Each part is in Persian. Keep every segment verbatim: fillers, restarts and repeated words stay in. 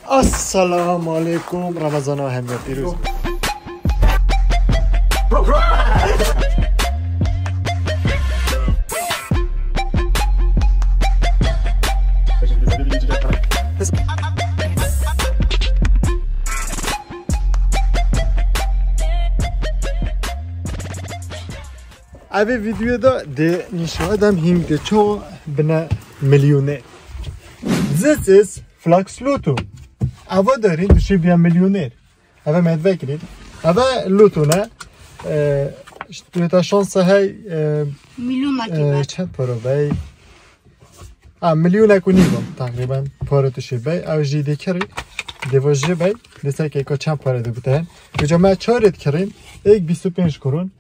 السلام علیکم رمضان ها همه پیروز. اوه ویدیو دا ده نشادم هیم ده چو بنا میلیونه. This is Flux Lotto. اوه دارین دوشی بیا میلیونر. اوه مدوه کرید. اوه لوتو نه. توی تا شانس های میلیون نکیبه. چند پارو بای؟ آه میلیون نکنی بام تقریبا پارو توشی بای. او جیده کری. دیواجه بای. دسته که چند پارو دو بتن. بجا ما چارت کریم. یک بیست و پنج کرون.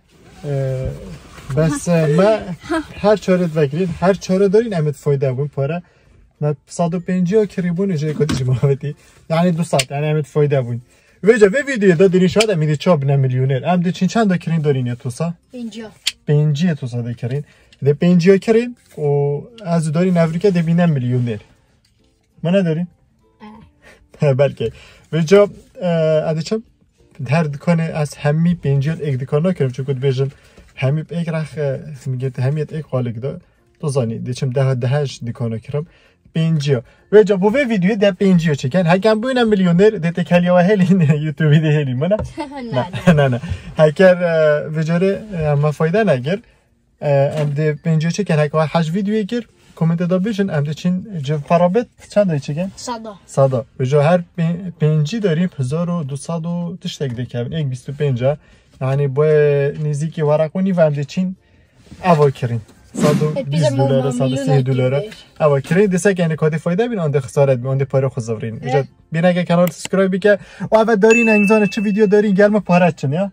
بس ما هر چارت وگرین هر چاره دارین امت فایده بون پاره ما صد و پنجاه کریبون اجای کدی جماعتی یعنی دویست یعنی امت فایده بون وجا و ویدیو دا دارین شاید امیدی چاب نه میلیونر ام دی چین چند دا کرین دارین یا توسا پنجاه پنجاه توسا دا کرین ده پنجاه کرین و از دارین افریقا ده بینم میلیونر ما ندارین بلکه وجا ادی چم هر دکانه از همی پنجاه یک دکان نکردم چون کد بیشم همی یک رخ میگه همیت یک قالق دا تو زانی دیشم ده دهش دکانه کردم پنجاه و جا بو ویدیو ده پنجاه چکن هکم بوینم میلیونر ده تکلیه و هلین یوتیوبی ده هلین منه نه نه نه هکر وجاره ما فایده نگر ام ده پنجاه چکن هکوا هشت ویدیو گر کامنت دا بیشن ام ده چین جو فرابت چند داری چکن صدا صدا وجا هر پنجی داریم هزار و دویست و تشتک دکن یک بیست و پنجاه یعنی با نزدیکی ورقونی و امده چین اوا کرین صد و بیست دلار صد و سی دلار اوا کرین دسته که اینه کادی فایده بین آنده خسارت بین آنده پاره خود زورین اجاد بین اگه کانال سبسکرایب بکه و اول دارین انگزانه چه ویدیو دارین گرم پارت چن یا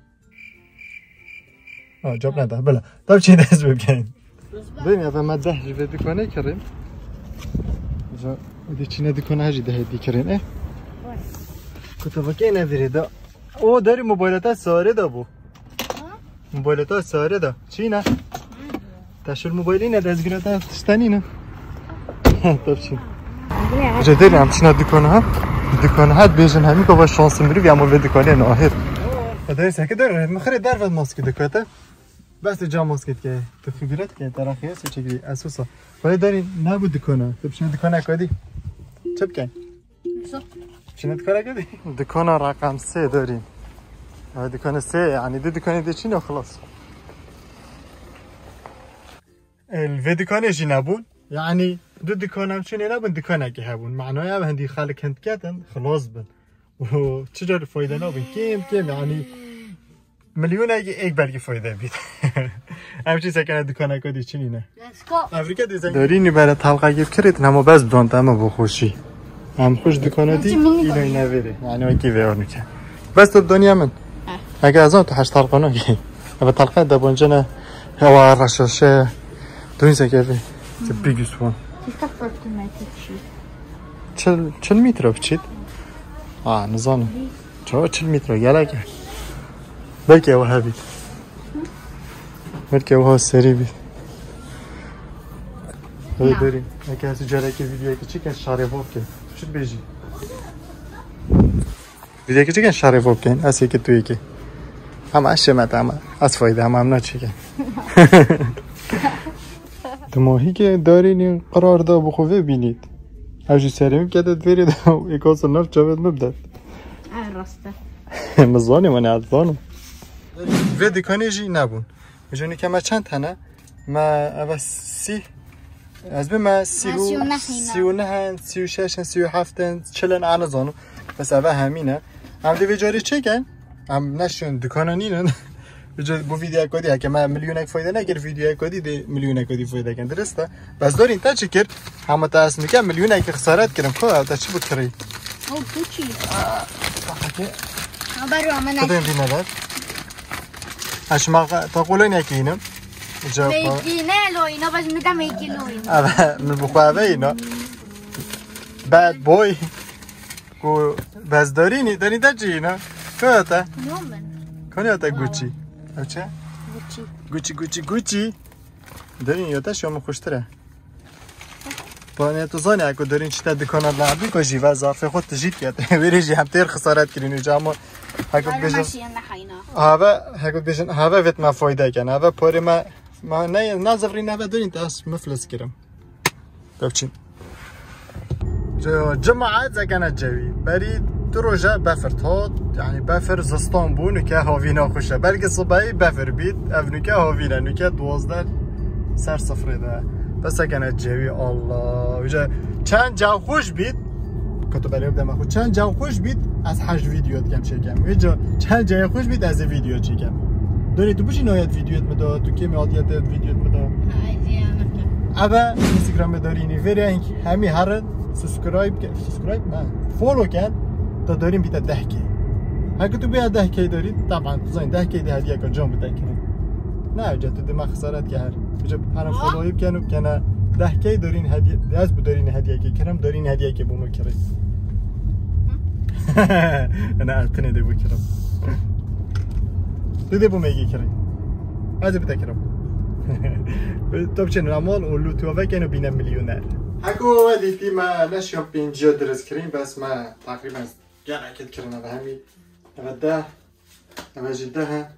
آه جاب نده بله داب چی دست بکنین بین اول ما ده جوه دکانه کریم اجا دی چینه دکانه هجی ده دی کرین اه کتابا که نویره دا او داری موبایلتا ساره دا بو موبایلتا ساره دا چی نه؟ تشور موبایلی نه دستگیرتا تشتنی نه طب چی؟ اجا داری همچین دکانه ها دکانه ها بیشن همی که با شانس میری بیا مول دکانه ناهر داری سکه داره مخری در ود ماسک دکاته بس جا ماسکت که تو خبرت که طرفی هست چه اساسا ولی داری نبود دکانه تو چی دکانه کدی چه بکن چی دکانه کدی دکانه رقم سه داریم دکان سه یعنی دو دکان دیچین و خلاص الوی دکانش نبود یعنی دو دکان هم چونه نبود دکان اگه هبون معنای هم هندی خالق هند کردن خلاص بن و چجور فایده نبود کم کم یعنی میلیون اگه یک بلگی فایده بید همچی سکنه دکان اگه دیچینی نه افریقا دیزن دارینی برای طلقه گیب کرد نما بس بدانت اما بخوشی هم خوش دکانه دی اینو نویره یعنی اگه ویار میکن بس تو دنیا من اگه از آن تو هشت طلقه نگی اما طلقه دبانجه نه هوا رشاشه دونیزه که بی це biggest one چل چل متر بچید آه نزانم چرا چل متر گلگه بلکه او ها بید بلکه او ها سری بید هی داریم اگه از جاره که ویدیوی که چی کن شاره واب کن چید بیجی ویدیوی که چی کن شاره واب کن اسی که توی که هم اشمت هم از فایده هم هم نچه دماهی که دارین قرار دا بخواه بینید اوجی سرمی کدت برید و یک آسل نفت جاوید مبدد راسته مزانی منه الزانم و دکانی جی نبون بجونی که ما چند تنه ما اول سی از بی ما سی و سی و نهن سی و ششن سی و هفتن چلن انا زانم بس اول همینه هم دی جاری چه کن؟ هم نشون دکانا نینن بجا بو ویدیو کدی اگه من میلیون یک فایده نگر ویدیو کدی دی میلیون کدی فایده کن درسته بس دارین تا چی کرد همه تا اسم میگم میلیون یک خسارت کردم خب تا چی بود کری او تو چی اوکی برو من کدوم دی ندار اش ما تا قولن یکینم جا میگینه لو اینا باز میگم میگی لو اینا آره من بخواه اینا بعد بوی کو بس دارینی دارین تا چی اینا کجا نومن کجا تا گوچی اوچه گوچی گوچی گوچی گوچی دارین یا تا شما خوشتره بانه تو زانی اگه دارین چیتا دکانه لعبی که جیوه ظرف خود تجید کرد ویری جی هم تیر خسارت کرین و جامو هکو بجن هوا هکو بجن هوا ویت ما فایده کن هوا پاره ما ما نه نظری نه دارین تاس مفلس کردم بچین جماعت زکن جوی بری تو روزه بفر تاد یعنی بفر زستان بون که هاوینا خوشه بلکه صبحی بفر بید افنو که هاوینا نو که دوازده سر صفره ده بس زکن جوی الله وجه چند جو خوش بید که تو برای بدم خود چند جو خوش بید از هشت ویدیو کم چکم وجه چند جو خوش بید از ویدیو چکم داری تو بچی نهایت ویدیوت مدا تو کی میادیت ویدیوت مدا اما اینستاگرام دارینی وری همی هر سبسکرایب کن سبسکرایب نه فولو کن تا داریم بیت ده کی اگه تو بیاد ده کی دارید طبعا تو زین ده کی ده هدیه کن جام بده کنید نه جا تو دم خسارت که هر بجا هر فولو کنم کنه ده کی دارین هدیه داز بدارین هدیه کی کنم دارین هدیه کی بونو کرد انا اتنه ده بکرم تو ده بو میگی کرد از بده کرم تو چه نمال اولو تو و کنه بینم میلیونر اگه دیدی ما نشیم پنجاه درس کردیم بس ما تقریبا گه اکید کردن و همی و ده و جده ها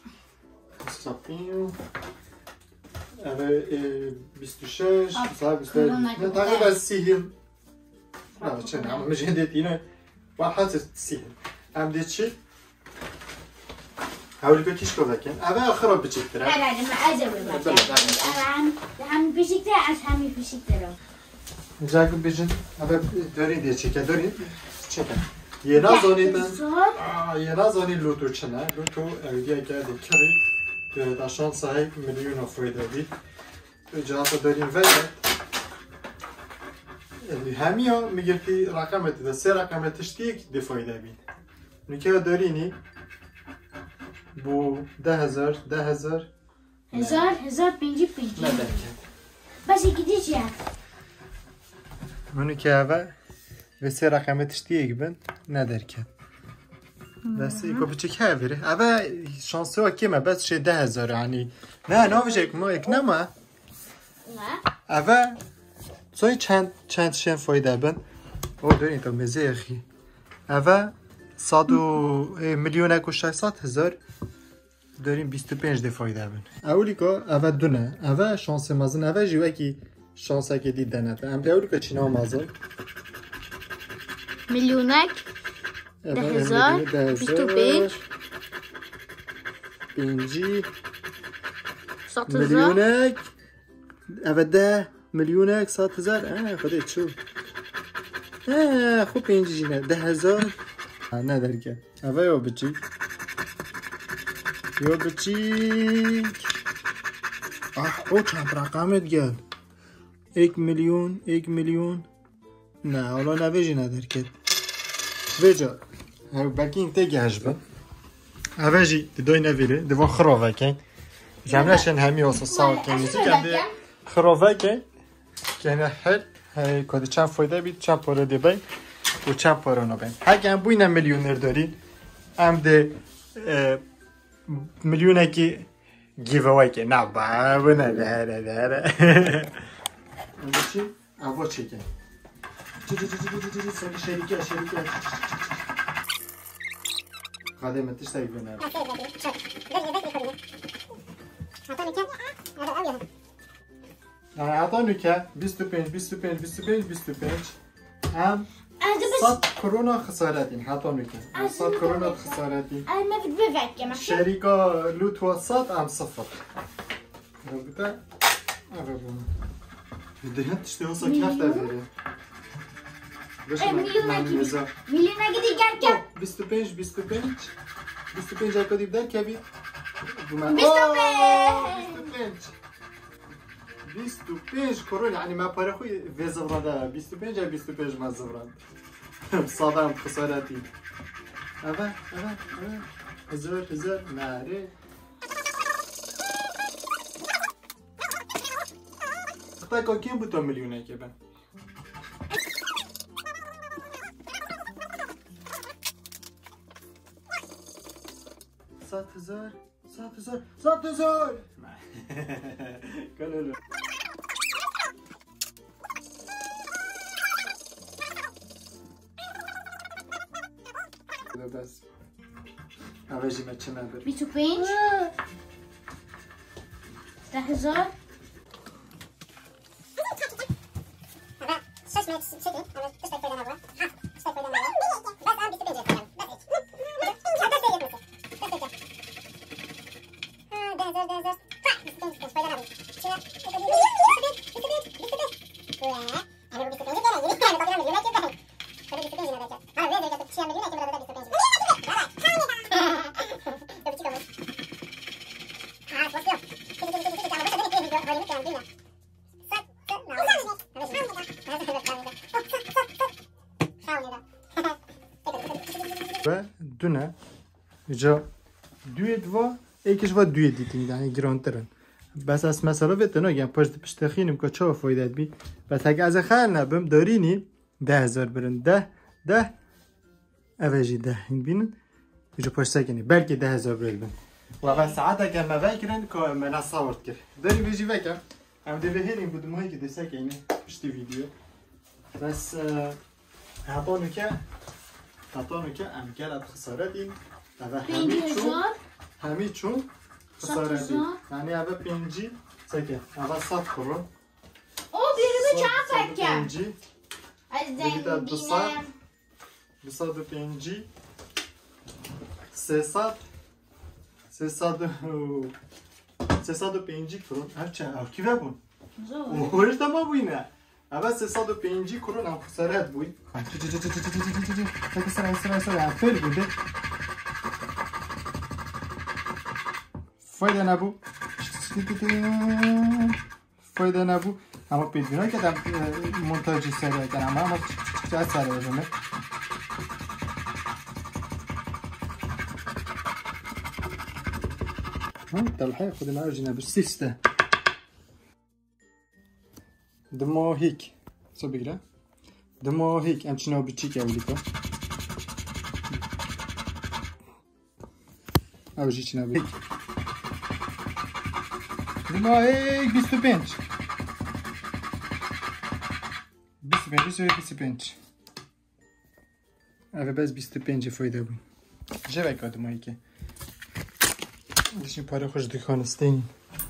سپیم و بیست و شش بیست و هشت تقریبا سی هیل نه چه نه مجه دیدی اینه واحد سی هیل هم دید چی؟ هاولی که کیش کردن اول آخر بچیک تره نه نه ما عجبه بچه هم پیشیک تره از همی پیشیک تره اینجا که بیشتر اول دارین دیگه چیکار دارین چیکار یه نازانی من یه نازانی لوتو چنه لوتو ایدیا کرده کری داشتن صاحب میلیون افراد بید اینجا تا دارین ولی همیا میگه که رقمت ده سه رقمتش دیگه دفایده بید نکه دارینی بو ده هزار ده هزار هزار هزار پنجی پنجی نه درکت بس یکی چیه منو که اول و سه رقمتش دیگه بند ندار کرد بس ایکو بچه که بره اول شانسه ها کمه بس شه ده هزار یعنی نه نه بشه ما یک نما نه اول سوی چند چند شن فایده بند او دارین تا مزه اخی اول صد و میلیون اکو ششصد هزار داریم بیست و پنج ده فایده بند اولی که اول دونه اول شانسه مازن اول جیوه که شانسه که دید دنده هم اولی که چینا مازن میلیونک ده هزار بیست و پنج پنجی صد هزار میلیونک اول ده میلیونک صد هزار اه خودت چو اه خوب پنجی جینه ده هزار نه درکه اول یا بچی یا بچی آه او چند رقمت گل یک میلیون یک میلیون نه حالا نویجی ندار که ویجا بلکه این تگه هجبه اویجی دوی نویره دوان خرافه کن جمعشن همی آسا ساو کنیزی کنده خرافه کن کنه هر کده چند فایده بید چند پاره دی بین و چند پاره نو بین اگه هم بوینه میلیونر دارین هم ده میلیونه که گیوه که نه با نه نه نه نه اما چی؟ اما چی کن سری شریکه شریکه خادمتش سری بنر نه حتی نکه بیست و پنج بیست و پنج بیست و پنج بیست و پنج هم صد کرونا خسارتین حتی نکه صد کرونا خسارتین شریکا لوت و صد هم صفر بوده اوه بونه دیگه تشتی اصلا کفته بره میلیونکی دیگر که بیست و پنج بیست و پنج بیست و پنج اکا دیب در که بید بیست و پنج بیست و پنج کرون یعنی من پاره خوی وزوراده بیست و پنج یا بیست و پنج من زوران ساده هم خسارتی اوه اوه اوه هزار هزار نره اختا که کیم بود تا میلیونه که بن صد هزار صد هزار صد هزار کلولو بس اوجی ما چه نبر بیست و پنج ده هزار و دونه جا دوید و یکیش و دوید دیدیم یعنی گرانترن بس از مثلا وقت نگم پشت پشتخینم که چه فایده بی بس اگه از خیال نبم دارینی ده هزار برن ده ده اوجی ده این بینن اینجا پشت سکنی بلکه ده هزار برن و بس ساعت اگر ما وکرن که من صورت کرد داری بیجی وکر هم دی بهرین بودم هایی که دسته که اینه پشت ویدیو بس هبانو که هبانو که ام گلت خسارت این پنج هزار همی چون خسارت این یعنی اوه پنجی سکه اوه صف کرو او بیرمه چند فکر پنجی از دیگه دو صد دنگینم دو صد و پنجی سه صد سه صد و سه صد و پنجی کرون هرچه او کی ببون اوهش تمام بوینه اول سه صد و پنجی کرون هم خسارت بوی تاکی سرای سرای سرای هم فیل بوده فایده نبو فایده نبو اما پیدبینای که دم منتاجی سریع کنم اما چه سریع بزنه الحقيقة خذ معاه جناب السيستة دمو هيك صبي كده دمو هيك أنت شنو بتشيك يا وليكو أو جي شنو هيك دمو هيك بيستو بنش بيستو بنش بيستو بيستو بنش أبى بس بيستو بنش فايدة بون جاي بقى دمو هيك داشتیم پاره خوش دکانستین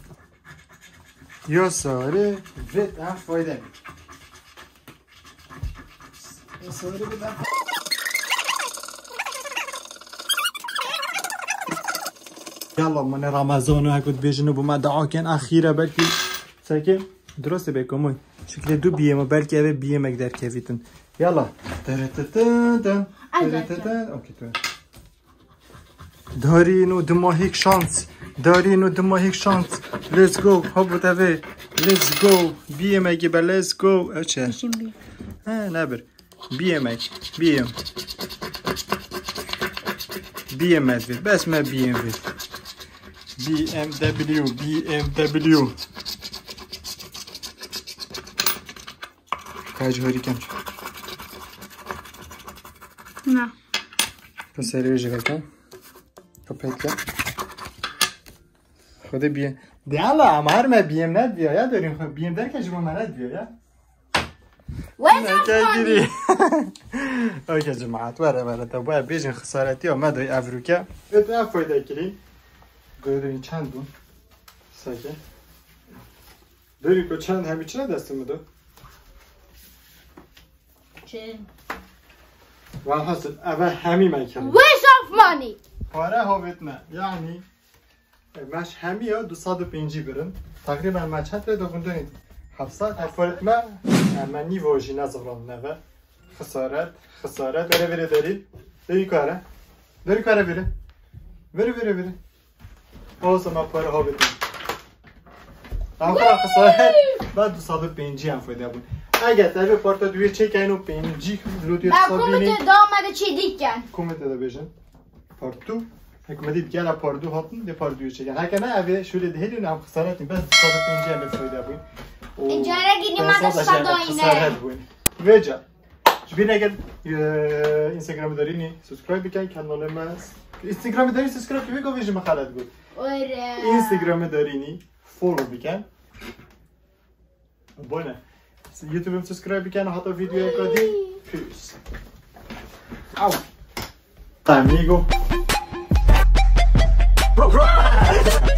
یا ساره وید هم فایده بید یا ساره بید هم یالا من رمضان ها کد بیشنو بوم دعا کن اخیره بلکه ساکه درسته بکمون شکل دو بیمه بلکه اوه بیمه در کفیتون یالا ترتتتن ترتتتن اوکی تو دارین و دما هیک شانس دارین و دما هیک شانس لیتس گو ها بود اوه لیتس گو بیم اگه با لیتس گو اچه ها نبر بیم اگه بیم بیم ازوید بس ما بیم وید بی ام دبلیو بی ام دبلیو کاج هوری کن نه پس سریع جگل کن کپیت کن خود بیم دیالا اما هر ما بیم ند بیا یا داریم خود بیم در که جمع مرد بیا یا وين اوكي جماعة ورا ورا تبغى بيجن خسارتي وما دوي افريكا اتنا فايدة كلي دوري چندون ساكي دوري کو چند همي چرا دستم دو چند والحصل اول همي ما كان waste of money پاره هویتنا یعنی ماش همي ها دوصد و پنجی برن تقریبا ما چند رو دوندونید هفتصد هفت ما اما نیوژی نزغران نوه خسارت خسارت وره وره دارید داری کاره داری کاره وره وره وره وره اوزا ما پاره ها بدیم اما کار خسارت بعد دوصد و پنجی هم فایده بود اگر تبه پارتا دوی چک اینو پنجی لودیو با کومت دامده چی دیگن کومت دا بیشن پارتو حکومتی دیگه پاردو هاتن ده پاردو چکن هر کنه اوه شوله دهیدون هم خسارتیم بس دوصد و پنجی هم فایده بود اجاره گیری ما دستا داینه ویجا شبین اگر اینستاگرام دارینی سبسکرایب بکن کانال ما اینستاگرام داری سبسکرایب که بگو ویجا مخالط بود اره اینستاگرام دارینی فولو بکن بونه یوتیوب هم سبسکرایب بکن حتی ویدیو اکادی پیس او Amigo.